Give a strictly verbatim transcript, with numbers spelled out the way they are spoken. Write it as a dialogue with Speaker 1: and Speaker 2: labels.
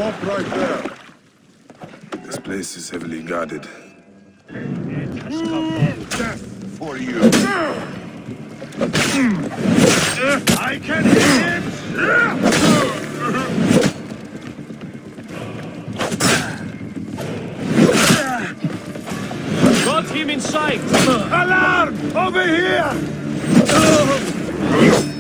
Speaker 1: Stop right there.
Speaker 2: This place is heavily guarded.
Speaker 1: It has come on death for you. I can hit him!
Speaker 3: Got him in sight!
Speaker 1: Alarm! Over here!